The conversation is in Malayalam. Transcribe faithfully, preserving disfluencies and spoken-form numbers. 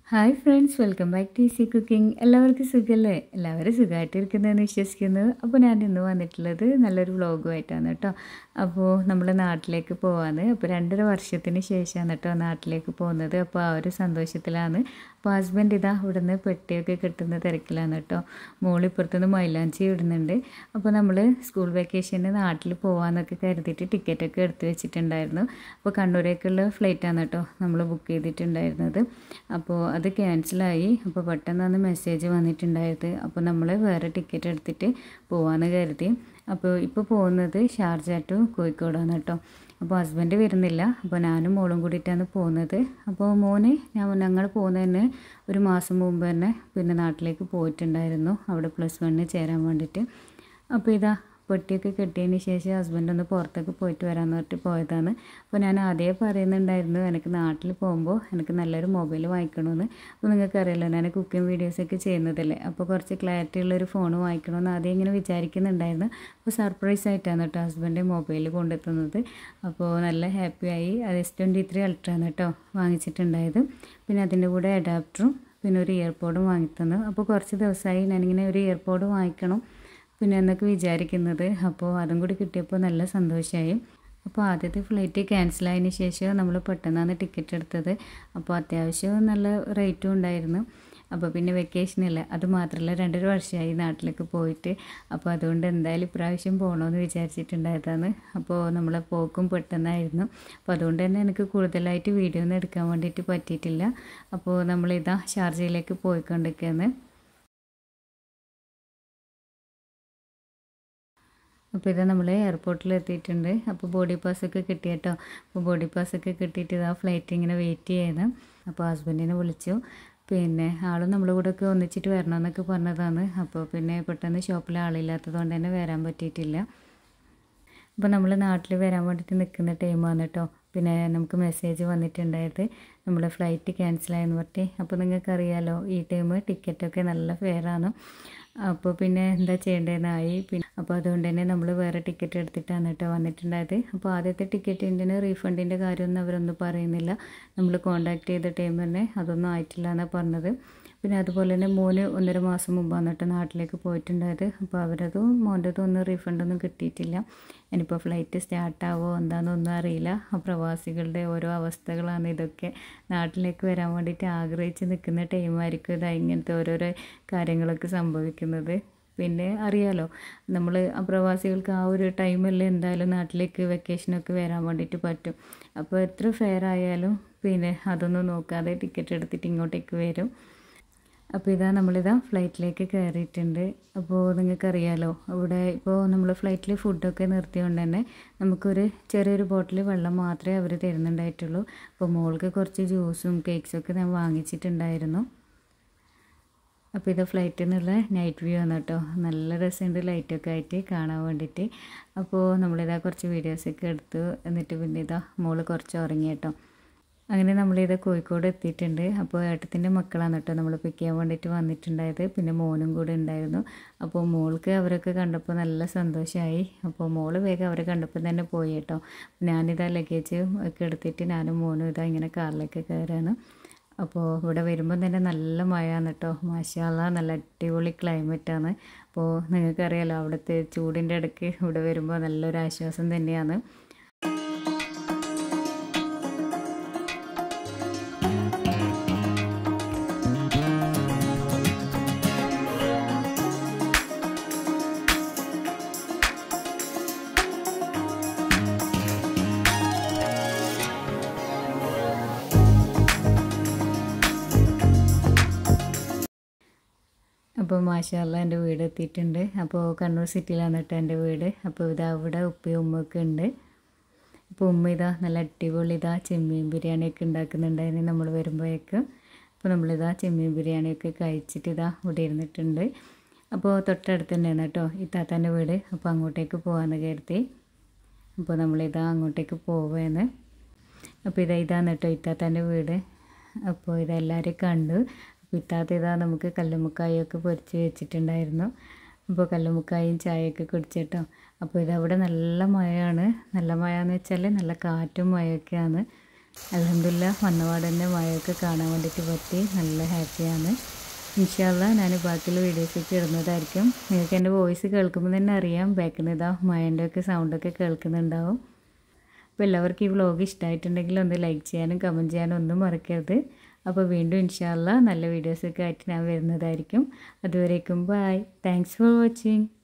Hi friends, welcome back to easy cooking. എല്ലാവർക്കും സുഖമല്ലേ? എല്ലാവരും സുഖമായിട്ടിരിക്കുന്നതെന്ന് വിശ്വസിക്കുന്നു. അപ്പോൾ ഞാൻ ഇന്ന് വന്നിട്ടുള്ളത് നല്ലൊരു വ്ളോഗുമായിട്ടാണ് കേട്ടോ. അപ്പോൾ നമ്മൾ നാട്ടിലേക്ക് പോവാണ്. അപ്പോൾ രണ്ടര വർഷത്തിന് ശേഷമാണ് കേട്ടോ നാട്ടിലേക്ക് പോകുന്നത്. അപ്പോൾ ആ ഒരു സന്തോഷത്തിലാണ്. അപ്പോൾ ഹസ്ബൻഡ് ഇതാ ഇവിടുന്ന് പെട്ടിയൊക്കെ കിട്ടുന്ന തിരക്കിലാണ് കേട്ടോ. മോളിപ്പുറത്തുനിന്ന് മൈലാഞ്ചി ഇടുന്നുണ്ട്. അപ്പോൾ നമ്മൾ സ്കൂൾ വെക്കേഷന് നാട്ടിൽ പോകാമെന്നൊക്കെ കരുതിയിട്ട് ടിക്കറ്റൊക്കെ എടുത്ത് വെച്ചിട്ടുണ്ടായിരുന്നു. അപ്പോൾ കണ്ണൂരേക്കുള്ള ഫ്ലൈറ്റാണ് കേട്ടോ നമ്മൾ ബുക്ക് ചെയ്തിട്ടുണ്ടായിരുന്നത്. അപ്പോൾ അത് ക്യാൻസലായി. അപ്പോൾ പെട്ടെന്നാണ് മെസ്സേജ് വന്നിട്ടുണ്ടായത്. അപ്പോൾ നമ്മൾ വേറെ ടിക്കറ്റ് എടുത്തിട്ട് പോകാമെന്ന് കരുതി. അപ്പോൾ ഇപ്പോൾ പോകുന്നത് ഷാർജ ടു കോഴിക്കോടാണ് കേട്ടോ. അപ്പോൾ ഹസ്ബൻഡ് വരുന്നില്ല. അപ്പോൾ ഞാനും മോളും കൂടിയിട്ടാണ് പോകുന്നത്. അപ്പോൾ മോന് ഞാൻ ഞങ്ങൾ പോകുന്നതന്നെ ഒരു മാസം മുമ്പ് തന്നെ പിന്നെ നാട്ടിലേക്ക് പോയിട്ടുണ്ടായിരുന്നു, അവിടെ പ്ലസ് വണ്ണിന് ചേരാൻ വേണ്ടിയിട്ട്. അപ്പോൾ ഇതാ പെട്ടിയൊക്കെ കെട്ടിയതിന് ശേഷം ഹസ്ബൻഡ് ഒന്ന് പുറത്തൊക്കെ പോയിട്ട് വരാമെന്ന് പറഞ്ഞിട്ട് പോയതാണ്. അപ്പോൾ ഞാൻ ആദ്യമേ പറയുന്നുണ്ടായിരുന്നു എനിക്ക് നാട്ടിൽ പോകുമ്പോൾ എനിക്ക് നല്ലൊരു മൊബൈൽ വാങ്ങിക്കണമെന്ന്. അപ്പോൾ നിങ്ങൾക്കറിയാലോ ഞാൻ കുക്കിംഗ് വീഡിയോസൊക്കെ ചെയ്യുന്നതല്ലേ, അപ്പോൾ കുറച്ച് ക്ലാരിറ്റി ഉള്ളൊരു ഫോൺ വാങ്ങിക്കണമെന്ന് ആദ്യം ഇങ്ങനെ വിചാരിക്കുന്നുണ്ടായിരുന്നു. അപ്പോൾ സർപ്രൈസ് ആയിട്ടാണ് കേട്ടോ ഹസ്ബൻഡ് മൊബൈൽ കൊണ്ടെത്തുന്നത്. അപ്പോൾ നല്ല ഹാപ്പിയായി. അത് എസ് ട്വൻറ്റി ത്രീ അൾട്രാണ് കേട്ടോ വാങ്ങിച്ചിട്ടുണ്ടായത്. പിന്നെ അതിൻ്റെ കൂടെ അഡാപ്റ്ററും പിന്നെ ഒരു ഇയർപോഡും വാങ്ങിത്തന്നു. അപ്പോൾ കുറച്ച് ദിവസമായി ഞാനിങ്ങനെ ഒരു ഇയർപോഡ് വാങ്ങിക്കണം പിന്നെ എന്നൊക്കെ വിചാരിക്കുന്നത്. അപ്പോൾ അതും കൂടി കിട്ടിയപ്പോൾ നല്ല സന്തോഷമായി. അപ്പോൾ ആദ്യത്തെ ഫ്ലൈറ്റ് ക്യാൻസലായതിന് ശേഷം നമ്മൾ പെട്ടെന്നാണ് ടിക്കറ്റ് എടുത്തത്. അപ്പോൾ അത്യാവശ്യം നല്ല റേറ്റും ഉണ്ടായിരുന്നു. അപ്പോൾ പിന്നെ വെക്കേഷനല്ലേ, അതുമാത്രമല്ല രണ്ടര വർഷമായി നാട്ടിലേക്ക് പോയിട്ട്. അപ്പോൾ അതുകൊണ്ട് എന്തായാലും ഇപ്രാവശ്യം പോകണമെന്ന് വിചാരിച്ചിട്ടുണ്ടായതാണ്. അപ്പോൾ നമ്മളെ പോക്കും പെട്ടെന്നായിരുന്നു. അപ്പോൾ അതുകൊണ്ട് തന്നെ എനിക്ക് കൂടുതലായിട്ട് വീഡിയോ ഒന്നും എടുക്കാൻ വേണ്ടിയിട്ട് പറ്റിയിട്ടില്ല. അപ്പോൾ നമ്മളിതാ ഷാർജയിലേക്ക് പോയിക്കൊണ്ടിരിക്കുകയാണ്. അപ്പോൾ ഇതാ നമ്മൾ എയർപോർട്ടിൽ എത്തിയിട്ടുണ്ട്. അപ്പോൾ ബോഡി പാസ്സൊക്കെ കിട്ടി കേട്ടോ. അപ്പോൾ ബോഡി പാസ്സൊക്കെ കിട്ടിയിട്ട് ഇതാ ഫ്ലൈറ്റ് ഇങ്ങനെ വെയിറ്റ് ചെയ്യുന്നു. അപ്പോൾ ഹസ്ബൻഡിനെ വിളിച്ചു. പിന്നെ ആളും നമ്മളെ കൂടെ ഒക്കെ ഒന്നിച്ചിട്ട് വരണമെന്നൊക്കെ പറഞ്ഞതാണ്. അപ്പോൾ പിന്നെ പെട്ടെന്ന് ഷോപ്പിൽ ആളില്ലാത്തത് കൊണ്ട് തന്നെ വരാൻ പറ്റിയിട്ടില്ല. അപ്പോൾ നമ്മൾ നാട്ടിൽ വരാൻ വേണ്ടിയിട്ട് നിൽക്കുന്ന ടൈമാണ് കേട്ടോ പിന്നെ നമുക്ക് മെസ്സേജ് വന്നിട്ടുണ്ടായത് നമ്മുടെ ഫ്ലൈറ്റ് ക്യാൻസലായെന്ന് പറഞ്ഞിട്ട്. അപ്പോൾ നിങ്ങൾക്കറിയാലോ ഈ ടൈം ടിക്കറ്റൊക്കെ നല്ല ഫെയറാണ്. അപ്പോൾ പിന്നെ എന്താ ചെയ്യേണ്ടതെന്നായി. പിന്നെ അപ്പോൾ അതുകൊണ്ട് തന്നെ നമ്മൾ വേറെ ടിക്കറ്റ് എടുത്തിട്ടാണ് കേട്ടോ വന്നിട്ടുണ്ടായത്. അപ്പോൾ ആദ്യത്തെ ടിക്കറ്റിൻ്റെ റീഫണ്ടിൻ്റെ കാര്യമൊന്നും അവരൊന്നും പറയുന്നില്ല. നമ്മൾ കോൺടാക്ട് ചെയ്ത ടൈം തന്നെ അതൊന്നും ആയിട്ടില്ല എന്നാണ് പറഞ്ഞത്. പിന്നെ അതുപോലെ തന്നെ മോന് ഒന്നര മാസം മുമ്പാണ് കേട്ടോ നാട്ടിലേക്ക് പോയിട്ടുണ്ടായത്. അപ്പോൾ അവരതും മോൻ്റെതും ഒന്നും റീഫണ്ടൊന്നും കിട്ടിയിട്ടില്ല. ഇനിയിപ്പോൾ ഫ്ലൈറ്റ് സ്റ്റാർട്ടാവോ എന്താണെന്നൊന്നും അറിയില്ല. ആ പ്രവാസികളുടെ ഓരോ അവസ്ഥകളാണ് ഇതൊക്കെ. നാട്ടിലേക്ക് വരാൻ വേണ്ടിയിട്ട് ആഗ്രഹിച്ച് നിൽക്കുന്ന ടൈമായിരിക്കും ഇതാ ഇങ്ങനത്തെ ഓരോരോ കാര്യങ്ങളൊക്കെ സംഭവിക്കുന്നത്. പിന്നെ അറിയാലോ നമ്മൾ ആ പ്രവാസികൾക്ക് ആ ഒരു ടൈമല്ലേ എന്തായാലും നാട്ടിലേക്ക് വെക്കേഷനൊക്കെ വരാൻ വേണ്ടിയിട്ട് പറ്റും. അപ്പോൾ എത്ര ഫെയർ ആയാലും പിന്നെ അതൊന്നും നോക്കാതെ ടിക്കറ്റ് എടുത്തിട്ട് ഇങ്ങോട്ടേക്ക് വരും. അപ്പോൾ ഇതാ നമ്മളിതാ ഫ്ലൈറ്റിലേക്ക് കയറിയിട്ടുണ്ട്. അപ്പോൾ നിങ്ങൾക്കറിയാലോ ഇവിടെ ഇപ്പോൾ നമ്മൾ ഫ്ലൈറ്റിൽ ഫുഡൊക്കെ നിർത്തിയോണ്ട് തന്നെ നമുക്കൊരു ചെറിയൊരു ബോട്ടിൽ വെള്ളം മാത്രമേ അവർ തരുന്നുണ്ടായിട്ടുള്ളൂ. അപ്പോൾ മോൾക്ക് കുറച്ച് ജ്യൂസും കേക്ക്സൊക്കെ ഞാൻ വാങ്ങിച്ചിട്ടുണ്ടായിരുന്നു. അപ്പോൾ ഇത് ഫ്ലൈറ്റിൽ നിന്നുള്ള നൈറ്റ് വ്യൂ ആണ് കേട്ടോ. നല്ല രസമുണ്ട് ലൈറ്റൊക്കെ ആയിട്ട് കാണാൻ വേണ്ടിയിട്ട്. അപ്പോൾ നമ്മളിതാ കുറച്ച് വീഡിയോസൊക്കെ എടുത്തു. എന്നിട്ട് പിന്നെ ഇതാ മോള് കുറച്ച് ഉറങ്ങി കേട്ടോ. അങ്ങനെ നമ്മളിത് കോഴിക്കോട് എത്തിയിട്ടുണ്ട്. അപ്പോൾ ഏട്ടത്തിൻ്റെ മക്കളാണ് കേട്ടോ നമ്മൾ പിക്ക് ചെയ്യാൻ വേണ്ടിയിട്ട് വന്നിട്ടുണ്ടായത്. പിന്നെ മോനും കൂടെ ഉണ്ടായിരുന്നു. അപ്പോൾ മോൾക്ക് അവരൊക്കെ കണ്ടപ്പോൾ നല്ല സന്തോഷമായി. അപ്പോൾ മോള് വേഗം അവരെ കണ്ടപ്പോൾ തന്നെ പോയി കേട്ടോ. ഞാനിതാ ലഗേജ് ഒക്കെ എടുത്തിട്ട് ഞാനും മോനും ഇതാ ഇങ്ങനെ കാറിലേക്ക് കയറാണ്. അപ്പോൾ ഇവിടെ വരുമ്പോൾ തന്നെ നല്ല മഴയാണ് കേട്ടോ. മാഷാ അല്ലാഹ് നല്ല അടിപൊളി ക്ലൈമറ്റാണ്. അപ്പോൾ നിങ്ങൾക്കറിയാലോ അവിടുത്തെ ചൂടിൻ്റെ ഇടയ്ക്ക് ഇവിടെ വരുമ്പോൾ നല്ലൊരു ആശ്വാസം തന്നെയാണ്. അപ്പോൾ മാഷാ അല്ലാഹ് എൻ്റെ വീട് എത്തിയിട്ടുണ്ട്. അപ്പോൾ കണ്ണൂർ സിറ്റിയിലാണ് കേട്ടോ എൻ്റെ വീട്. അപ്പോൾ ഇതാ ഇവിടെ ഉപ്പയും ഉമ്മയൊക്കെ ഉണ്ട്. അപ്പോൾ ഉമ്മ ഇതാ നല്ല അടിപൊളി ഇതാ ചെമ്മീൻ ബിരിയാണിയൊക്കെ ഉണ്ടാക്കുന്നുണ്ടായിരുന്നു നമ്മൾ വരുമ്പോഴേക്ക്. അപ്പോൾ നമ്മളിതാ ചെമ്മീൻ ബിരിയാണിയൊക്കെ കഴിച്ചിട്ട് ഇതാ ഇവിടെ ഇരുന്നിട്ടുണ്ട്. അപ്പോൾ തൊട്ടടുത്ത് തന്നെയാണ് കേട്ടോ ഇത്താത്താൻ്റെ വീട്. അപ്പോൾ അങ്ങോട്ടേക്ക് പോകാമെന്ന് കരുതി. അപ്പോൾ നമ്മളിതാ അങ്ങോട്ടേക്ക് പോവുകയാണ്. അപ്പോൾ ഇതാ ഇതാണ് കേട്ടോ ഇത്താത്താൻ്റെ വീട്. അപ്പോൾ ഇതെല്ലാവരും കണ്ടു. ഇത്താത്ത ഇതാ നമുക്ക് കല്ലുമുക്കായൊക്കെ പൊരിച്ച് വെച്ചിട്ടുണ്ടായിരുന്നു. അപ്പോൾ കല്ലുമുക്കായും ചായയൊക്കെ കുടിച്ചിട്ടോ. അപ്പോൾ ഇതവിടെ നല്ല മഴയാണ്. നല്ല മഴ എന്ന് വെച്ചാൽ നല്ല കാറ്റും മഴയൊക്കെയാണ്. അൽഹംദുലില്ലാ വന്നപാട് തന്നെ മഴയൊക്കെ കാണാൻ വേണ്ടിയിട്ട് പറ്റി. നല്ല ഹാപ്പിയാണ്. ഇൻഷാ അല്ലാഹ് ഞാൻ ബാക്കിയുള്ള വീഡിയോസൊക്കെ ഇടുന്നതായിരിക്കും. നിങ്ങൾക്ക് എൻ്റെ വോയിസ് കേൾക്കുമ്പോൾ തന്നെ അറിയാം ബാക്കിൽ നിന്ന് ഇതാ മഴൻ്റെ ഒക്കെ സൗണ്ടൊക്കെ കേൾക്കുന്നുണ്ടാവും. അപ്പോൾ എല്ലാവർക്കും ഈ വ്ലോഗ് ഇഷ്ടമായിട്ടുണ്ടെങ്കിൽ ഒന്ന് ലൈക്ക് ചെയ്യാനും കമൻറ്റ് ചെയ്യാനും ഒന്നും മറക്കരുത്. അപ്പോൾ വീണ്ടും ഇൻഷാ അല്ലാഹ് നല്ല വീഡിയോസൊക്കെ ആയിട്ട് ഞാൻ വരുന്നതായിരിക്കും. അതുവരേക്കും ബൈ. Thanks for watching.